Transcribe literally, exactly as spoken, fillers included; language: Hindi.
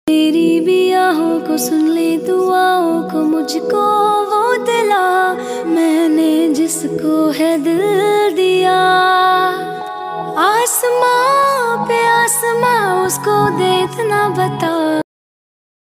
मेरी भी आहों को सुन ले, दुआओं को मुझको वो दिला, मैंने जिसको है दिल दिया। आसमां पे आसमां उसको दे इतना बता।